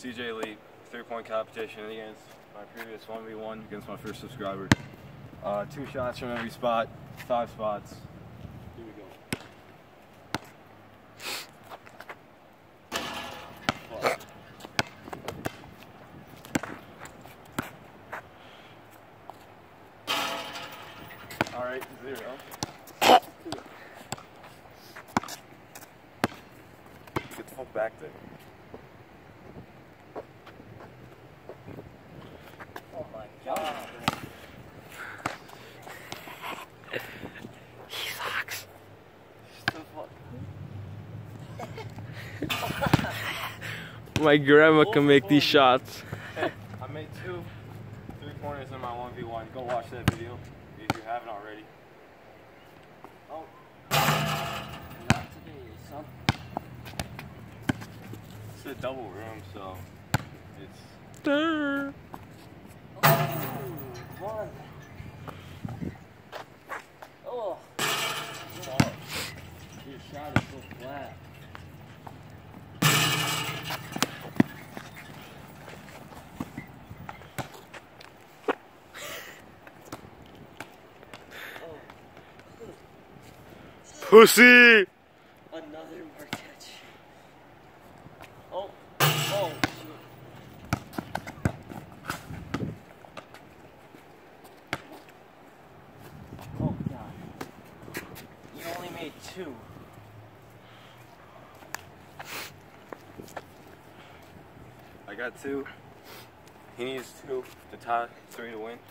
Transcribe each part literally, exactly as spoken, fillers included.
C J Elite, three-point competition against my previous one v one against my first subscriber. Uh, two shots from every spot, five spots. Here we go. All right, zero. Get the fuck back there. Oh my god. He sucks. My grandma can make these shots. Hey, I made two three-pointers in my one v one. Go watch that video if you haven't already. Oh. Not today, son. It's a double room, so it's... Durr. Oh, one. Oh. Oh. Your shot is so flat. Pussy! Another Marquette. Oh, oh, shoot. Oh, God. You only made two. I got two. He needs two to tie, three to win.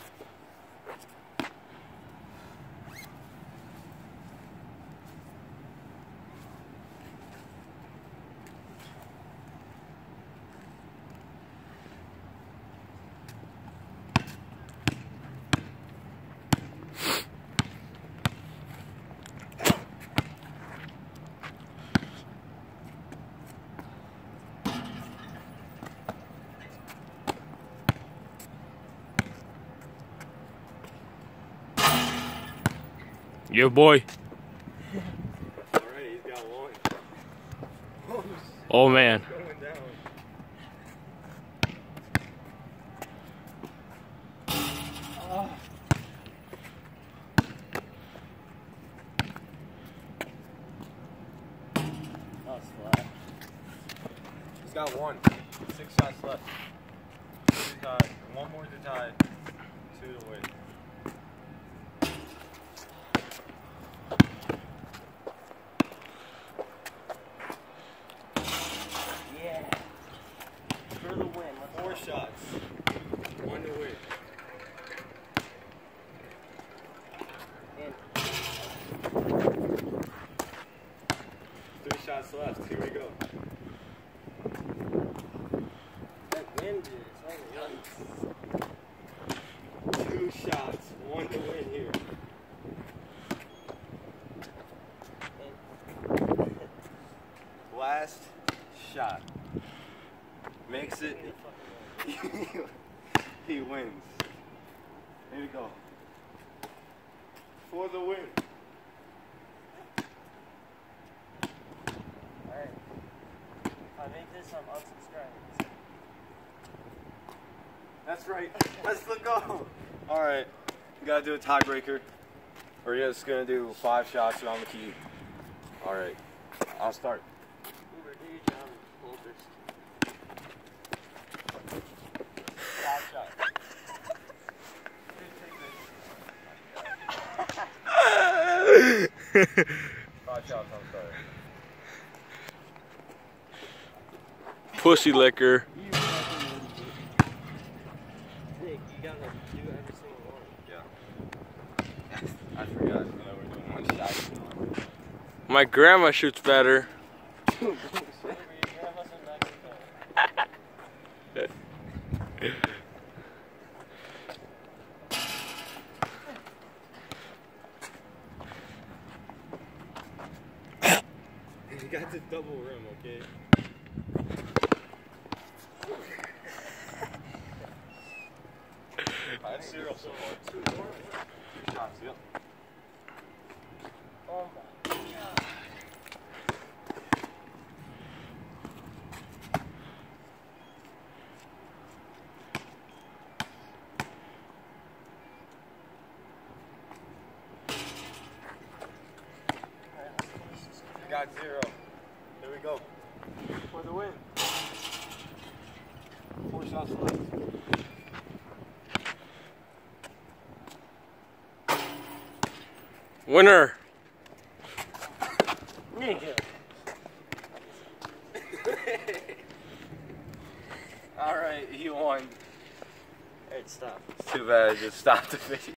Yeah, boy. Alright, he's got one. Oh, man. Going down. Oh. That's flat. He's got one. Six shots left. Two to tie. One more to tie. Two to win. Yeah. For the win. Let's Four go. shots. One to win. In. Three shots left. Here we go. That wind is only Two shots. One to win here. Last shot. Makes it. He wins. Here we go. For the win. Alright. If I make this, I'm unsubscribing. That's right. Let's go. All right. We gotta do a tiebreaker. We're just gonna do five shots around the key. All right. I'll start. Uber, do your job and pull first. Five shots. Five shots. I'm sorry. Pussy liquor. You fucking Nick, you gotta do every single one. Yeah. I forgot. You know, we're doing one shot. My grandma shoots better. Uber, your grandma's in Mexico. You got the double rim, okay? I had zero so far. Two more. Two shots, yep. Oh my god. five zero. Here we go. For the win. Four shots left. Winner. All right, he won. Hey, stop. It's too bad I just stopped the video.